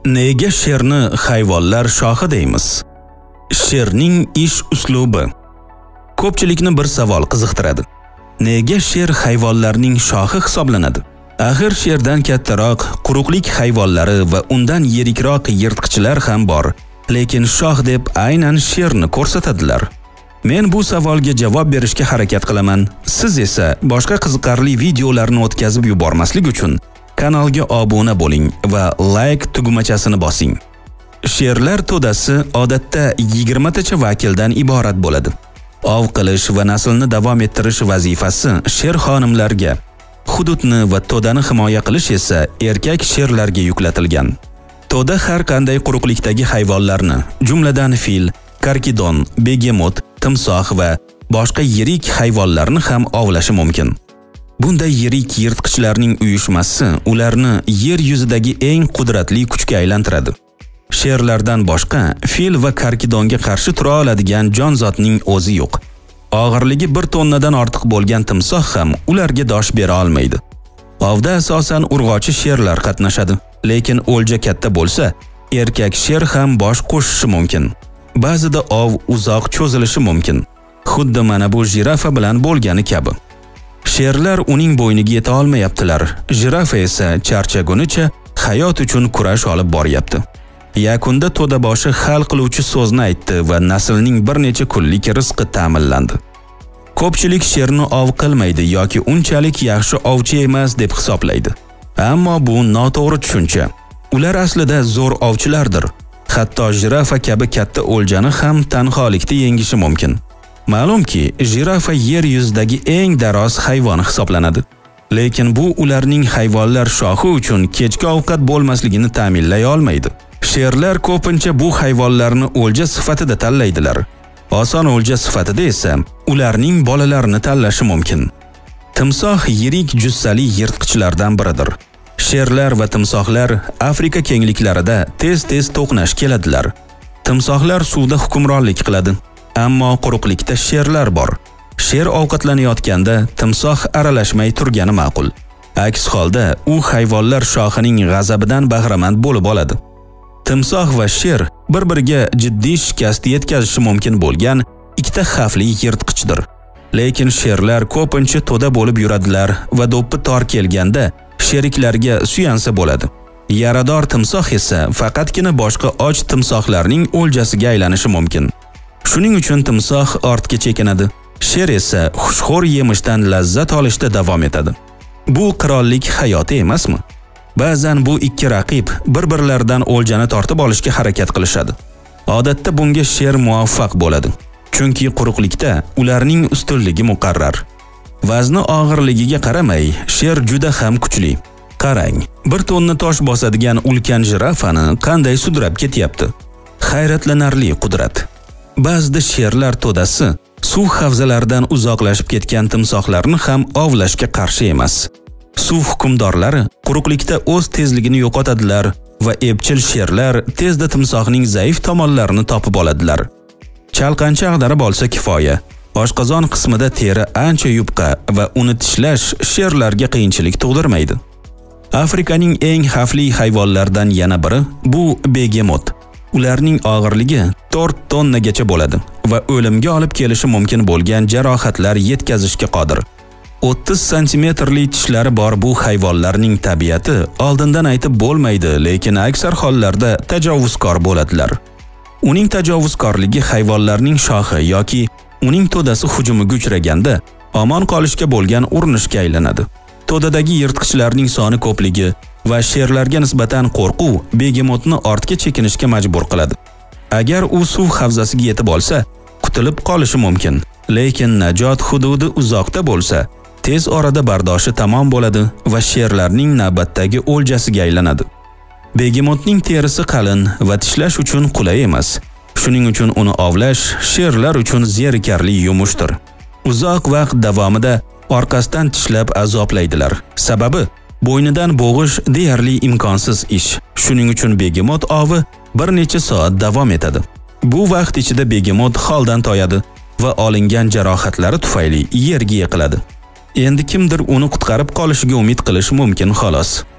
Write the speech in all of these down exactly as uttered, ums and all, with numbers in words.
Nega sherni hayvonlar shohi deymiz? Sherning ish uslubi. Ko'pchilikni bir savol qiziqtiradi. Nega sher hayvonlarning shohi hisoblanadi? Axir sherdan kattaroq quruqlik hayvonlari va undan yirikroq yirtqichlar ham bor, lekin shoh deb aynan sherni ko'rsatadilar. Men bu savolga javob berishga harakat qilaman. Siz esa boshqa qiziqarli videolarni o'tkazib yubormaslik uchun kanalga obuna bo'ling va like tugmachasini bosing. Sherlar to'dasi odatda yigirma tacha vakildan iborat bo'ladi. Ov qilish va naslni davom ettirish vazifasi sher xonimlarga, hududni va to'dani himoya qilish esa erkak sherlarga yuklatilgan. To'da har qanday quruqlikdagi hayvonlarni, jumladan fil, karkidon, begemot, timsoh va boshqa yirik hayvonlarni ham ovlashi mumkin. Bunday yirik yirtqichlarning uyushmasi ularni yer yuzidagi eng qudratli kuchga aylantiradi. Sherlardan boshqa fil va karkidonga qarshi tura oladigan jonzotning o'zi yo'q. Og'irligi bir tonnadan ortiq bo'lgan timsoh ham ularga dosh bera olmaydi. Ovda asosan urg'ochi sherlar qatnashadi, lekin o'lja katta bo'lsa, erkak sher ham bosh qo'shishi mumkin. Ba'zida ov uzoq cho'zilishi mumkin. Xuddi mana bu jirafa bilan bo'lgani kabi. Sherlar uning bo'yniga yeta olmayaptilar. Jirafa esa charchagunicha hayot uchun kurash olib boryapti. Yakunda to'da boshi hal qiluvchi so'zni aytdi va naslning bir necha kunlik rizqi ta'minlandi. Ko'pchilik sherni ov qilmaydi yoki unchalik yaxshi ovchi emas deb hisoblaydi. Ammo bu noto'g'ri tushuncha. Ular aslida zo'r ovchilardir. Hatto jirafa kabi katta o'ljani ham tanholikda yengishi mumkin. Ma'lumki, jirafa yer yuzidagi eng daroz hayvon hisoblanadi. Lekin bu ularning hayvonlar shohi uchun kechki ovqat bo'lmasligini ta'minlay olmaydi. Sherlar ko'pincha bu hayvonlarni o'lja sifatida tanlaydilar. Oson o'lja sifatida esa ularning bolalarini tanlashi mumkin. Timsoh yirik jussali yirtqichlardan biridir. Sherlar va timsohlar Afrika kengliklarida tez-tez to'qnash keladilar. Timsohlar suvda hukmronlik qiladi, ammo quruqlikda sherlar bor. Sher ovqatlanayotganda timsoh aralashmay turgani ma'qul. Aks holda u hayvonlar shohining g'azabidan bahramand bo'lib oladi. Timsoh va sher bir-biriga jiddiy shikast yetkazishi mumkin bo'lgan ikkita xavfli yirtqichdir. Lekin sherlar ko'pincha to'da bo'lib yuradilar va do'ppi tor kelganda sheriklarga suyansa bo'ladi. Yarador timsoh esa faqatgina boshqa och timsohlarning o'ljasiga aylanishi mumkin. Shuning uchun timsoh ortga chekinadi. Sher esa xushxo'r yemishdan lazzat olishda davom etadi. Bu qirollik hayoti emasmi? Ba'zan bu ikki raqib bir-birlaridan o'ljani tortib olishga harakat qilishadi. Odatda bunga sher muvaffaq bo'ladi. Chunki quruqlikda ularning ustunligi muqarrar. Vazni og'irligiga qaramay, sher juda ham kuchli. Qarang, bir tonna tosh bosadigan ulkan jirafani qanday sudrab ketyapti. Hayratlanarli qudrat. Ba'zida sherlar to'dasi suv havzalaridan uzoqlashib ketgan timsohlarni ham ovlashga qarshi emas. Suv hukmdorlari quruqlikda o'z tezligini yo'qotadilar va epchil sherlar tezda timsohning zaif tomonlarini topib oladilar. Chalqancha ag'darib olsa kifoya. Oshqozon qismida teri ancha yupqa va uni tishlash sherlarga qiyinchilik tug'dirmaydi. Afrikaning eng xavfli hayvonlardan yana biri bu begemot. Ularning og'irligi to'rt tonnagacha bo'ladi va o'limga olib kelishi mumkin bo'lgan jarohatlar yetkazishga qodir. o'ttiz santimetrli tishlari bor bu hayvonlarning tabiati oldindan aytib bo'lmaydi, lekin aksar hollarda tajovuzkor bo'ladilar. Uning tajovuzkorligi hayvonlarning shohi yoki uning to'dasi hujumiga uchraganda omon qolishga bo'lgan urinishga aylanadi. To'dadagi yirtqichlarning soni ko'pligi va sherlarga nisbatan qo'rquv begemotni ortga chekinishga majbur qiladi. Agar u suv havzasiga yetib olsa, qutulib qolishi mumkin, lekin najot hududi uzoqda bo'lsa, tez orada bardoshi tamom bo'ladi va sherlarning navbatdagi o'ljasiga aylanadi. Begemotning terisi qalin va tishlash uchun qulay emas. Shuning uchun uni ovlash sherlar uchun zerikarli yumushdir. Uzoq vaqt davomida orqasidan tishlab azoblaydilar. Sababi bo'ynidan bo'g'ish deyarli imkonsiz ish. Shuning uchun begemot ovi bir necha soat davom etadi. Bu vaqt ichida begemot holdan toyadi va olingan jarohatlari tufayli yerga yiqiladi. Endi kimdir uni qutqarib qolishiga umid qilish mumkin xolos.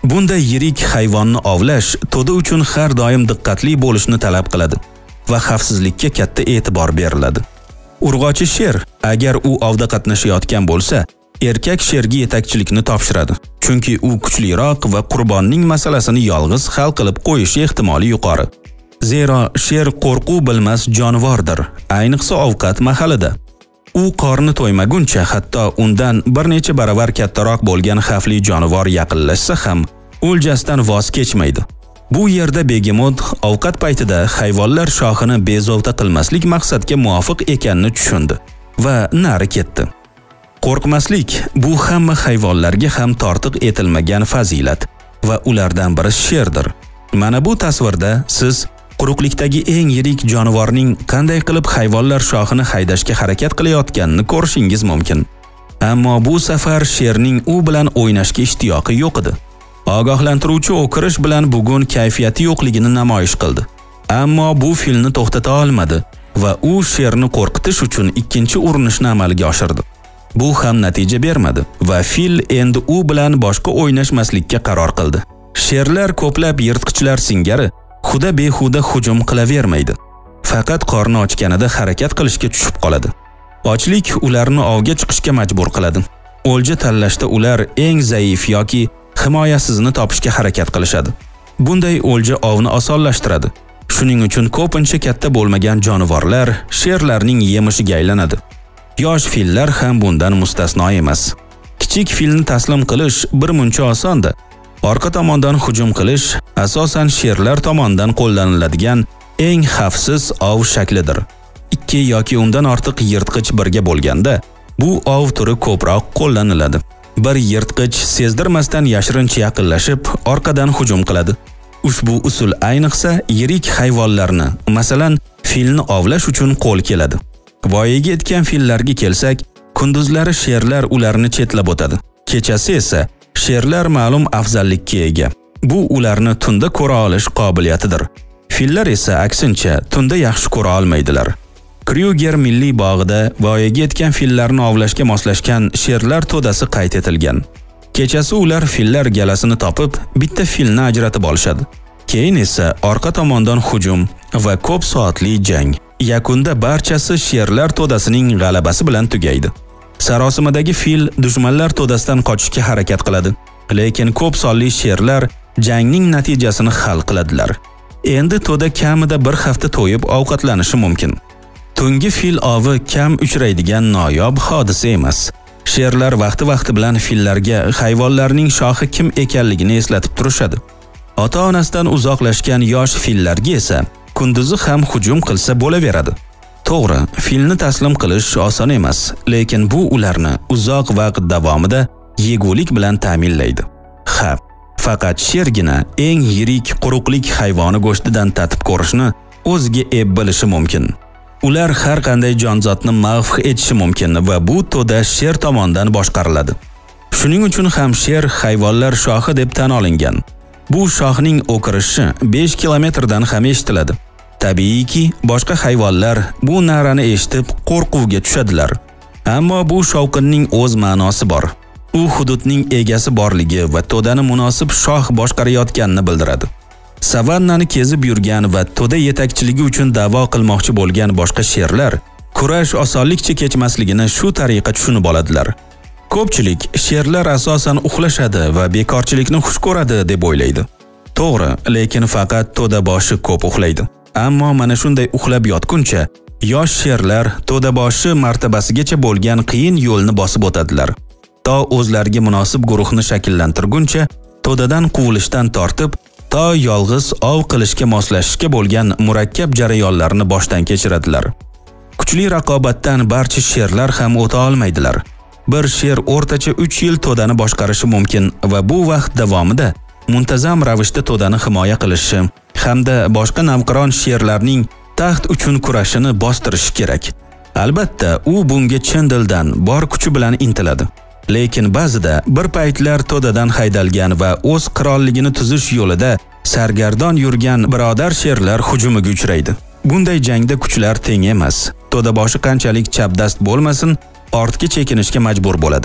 Bunday yirik hayvonni ovlash to'da uchun har doim diqqatli bo'lishni talab qiladi va xavfsizlikka katta e'tibor beriladi. Urg'ochi sher agar u ovda qatnashayotgan bo'lsa, erkak sherga yetakchilikni topshiradi. Chunki u kuchliroq va qurbonning masalasini yolg'iz hal qilib qo'yishi ehtimoli yuqori. Zero sher qo'rquv bilmas jonivordir, ayniqsa ovqat mahalida. U qorni to'ymaguncha hatto undan bir necha baravar kattaroq bo'lgan xavfli jonivor yaqinlashsa ham o'ljasidan voz kechmaydi. Bu yerda begemot ovqat paytida hayvonlar shoxini bezovta qilmaslik maqsadga muvofiq ekanini tushundi va nari ketdi. Qo'rqmaslik bu hamma hayvonlarga ham tortiq etilmagan fazilat va ulardan biri sherdir. Mana bu tasvirda siz quruqlikdagi eng yirik jonivorning qanday qilib hayvonlar shoxini haydashga harakat qilayotganini ko'rishingiz mumkin. Ammo bu safar sherning u bilan o'ynashga ishtiyoqi yo'q edi. Ogohlantiruvchi o'kirish bilan bugun kayfiyati yo'qligini namoyish qildi. Ammo bu filni to'xtata olmadi va u sherni qo'rqitish uchun ikkinchi urinishni amalga oshirdi. Bu ham natija bermadi va fil endi u bilan boshqa o'ynashmaslikka qaror qildi. Sherlar ko'plab yirtqichlar singari xuda behuda hujum qilavermaydi. Faqat qorni ochganida harakat qilishga tushib qoladi. Ochlik ularni ovga chiqishga majbur qiladi. O'lja tanlashda ular eng zaif yoki himoyasizni topishga harakat qilishadi. Bunday o'lja ovni osonlashtiradi. Shuning uchun ko'pincha katta bo'lmagan jonivorlar sherlarning yemishiga aylanadi. Yosh fillar ham bundan mustasno emas. Kichik filni taslim qilish bir muncha osonda. Orqa tomondan hujum qilish asosan sherlar tomonidan qo'llaniladigan eng xavfsiz ov shaklidir. Ikki yoki undan ortiq yirtqich birga bo'lganda bu ov turi ko'proq qo'llaniladi. Bir yirtqich sezdirmasdan yashirincha yaqinlashib, orqadan hujum qiladi. Ushbu usul ayniqsa yirik hayvonlarni, masalan, filni ovlash uchun qo'l keladi. Voyaga yetgan fillarga kelsak, kunduzlari sherlar ularni chetlab o'tadi. Kechasi esa sherlar ma'lum afzallikka ega. Bu ularni tunda ko'ra olish qobiliyatidir. Fillar esa aksincha tunda yaxshi ko'ra olmaydilar. Kryuger milliy bog'ida voyaga yetgan fillarni ovlashga moslashgan sherlar to'dasi qayd etilgan. Kechasi ular fillar galasini topib, bitta filni ajratib olishadi. Keyin esa orqa tomondan hujum va ko'p soatli jang. Yakunda barchasi sherlar to'dasining g'alabasi bilan tugaydi. Sarosimadagi fil dushmanlar to'dasidan qochishga harakat qiladi, lekin ko'p sonli sherlar jangning natijasini hal qiladilar. Endi to'da kamida bir hafta to'yib ovqatlanishi mumkin. Tungi fil ovi kam uchraydigan noyob hodisa emas. Sherlar vaqti-vaqti bilan fillarga hayvonlarning shoxi kim ekanligini eslatib turishadi. Ota-onasidan uzoqlashgan yosh fillarga esa kunduzi ham hujum qilsa bo'laveradi. To'g'ri, filni taslim qilish oson emas, lekin bu ularni uzoq vaqt davomida yegulik bilan ta'minlaydi. Ha, faqat shergina eng yirik quruqlik hayvoni go'shtidan tatib ko'rishni o'ziga eb bilishi mumkin. Ular har qanday jonzotni mahv etishi mumkin va bu to'da sher tomonidan boshqariladi. Shuning uchun ham sher hayvonlar shohi deb tan olingan. Bu shohning o'kirishi besh kilometrdan ham eshitiladi. Tabiiyki, boshqa hayvonlar bu narani eshitib qo'rquvga tushadilar. Ammo bu shovqinning o'z ma'nosi bor. U hududning egasi borligi va to'dani munosib shoh boshqarayotganini bildiradi. Savannani kezib yurgan va to'da yetakchiligi uchun da'vo qilmoqchi bo'lgan boshqa sherlar kurash osonlikcha kechmasligini shu tariqa tushunib oladilar. Ko'pchilik sherlar asosan uxlashadi va bekorchilikni xush ko'radi deb o'ylaydi. To'g'ri, lekin faqat to'da boshi ko'p uxlaydi. Ammo mana shunday uxlab yotguncha yosh sherlar to'da boshi martabasigacha bo'lgan qiyin yo'lni bosib o'tadilar. To o'zlariga munosib guruhni shakllantirguncha to'dadan quvilishdan tortib to yolg'iz ov qilishga moslashishga bo'lgan murakkab jarayonlarni boshdan kechiradilar. Kuchli raqobatdan barcha sherlar ham o'ta olmaydilar. Bir sher o'rtacha uch yil to'dani boshqarishi mumkin va bu vaqt davomida muntazam ravishda to'dani himoya qilishi hamda boshqa navqiron sherlarning taxt uchun kurashini bostirishi kerak. Albatta, u bunga chin dildan bor kuchi bilan intiladi. Lekin ba'zida bir paytlar to'dadan haydalgan va o'z qirolligini tuzish yo'lida sargardon yurgan birodar sherlar hujumiga uchraydi. Bunday jangda kuchlar teng emas. To'da boshi qanchalik chapdast bo'lmasin, ortga chekinishga majbur bo'ladi.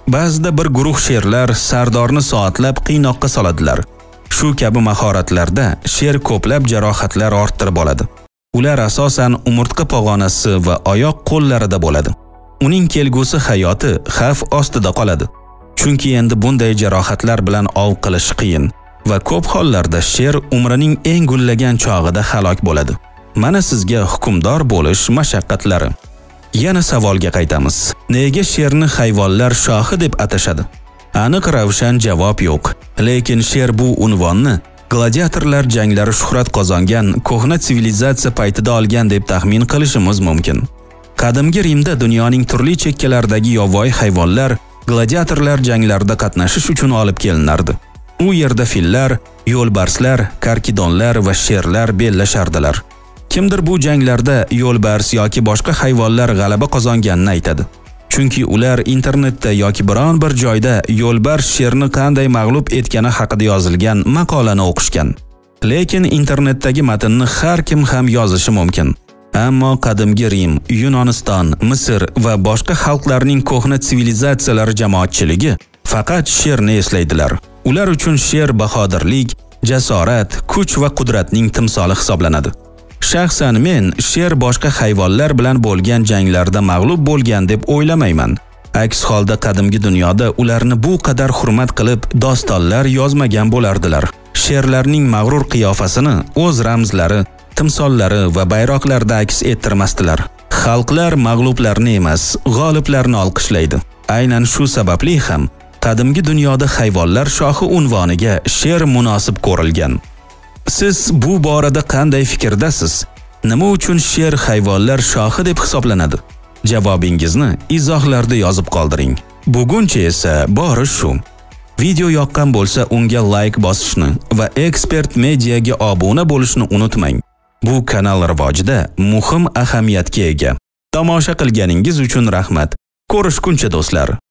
Ba'zida bir guruh sherlar sardorni soatlab qiynoqqa soladilar. Shu kabi mahoratlarda sher ko'plab jarohatlar orttirib oladi. Ular asosan umurtqa pog'onasi va oyoq qo'llarida bo'ladi. Uning kelgusi hayoti xavf ostida qoladi. Chunki endi bunday jarohatlar bilan ov qilish qiyin va ko'p hollarda sher umrining eng gullagan chog'ida halok bo'ladi. Mana sizga hukmdor bo'lish mashaqqatlari. Yana savolga qaytamiz. Nega sherni hayvonlar shohi deb atashadi? Aniq ravshan javob yo'q. Lekin sher bu unvonni gladiatorlar janglari shuhrat qozongan ko'hna sivilizatsiya paytida olgan deb taxmin qilishimiz mumkin. Qadimgi Rimda dunyoning turli chekkalaridagi yovvoyi hayvonlar gladiatorlar janglarida qatnashish uchun olib kelinardi. U yerda fillar, yo'lbarslar, karkidonlar va sherlar bellashardilar. Kimdir bu janglarda yo'lbars yoki boshqa hayvonlar g'alaba qozonganini aytadi. Chunki ular internetda yoki biron bir joyda yo'lbars sherni qanday mag'lub etgani haqida yozilgan maqolani o'qishgan. Lekin internetdagi matnni har kim ham yozishi mumkin. Ammo qadimgi Rim, Yunoniston, Misr va boshqa xalqlarning ko'hna sivilizatsiyalar jamoatchiligi faqat sherni eslaydilar. Ular uchun sher bahodirlik, jasorat, kuch va qudratning timsoli hisoblanadi. Shaxsan men sher boshqa hayvonlar bilan bo'lgan janglarda mag'lub bo'lgan deb o'ylamayman. Aks holda qadimgi dunyoda ularni bu qadar hurmat qilib dostonlar yozmagan bo'lardilar. Sherlarning mag'rur qiyofasini o'z ramzlari, timsollari va bayroqlarda aks ettirmasdilar. Xalqlar mag'lublarni emas, g'oliblarni olqishlaydi. Aynan shu sababli ham qadimgi dunyoda hayvonlar shohi unvoniga sher munosib ko'rilgan. Siz bu borada qanday fikrdasiz? Nima uchun sher hayvonlar shohi deb hisoblanadi? Javobingizni izohlarda yozib qoldiring. Buguncha esa bori shu. Video yoqqan bo'lsa unga like bosishni va Expert Mediaga obuna bo'lishni unutmang. Bu kanal rivojida muhim ahamiyatga ega. Tomosha qilganingiz uchun rahmat. Ko'rishguncha do'stlar.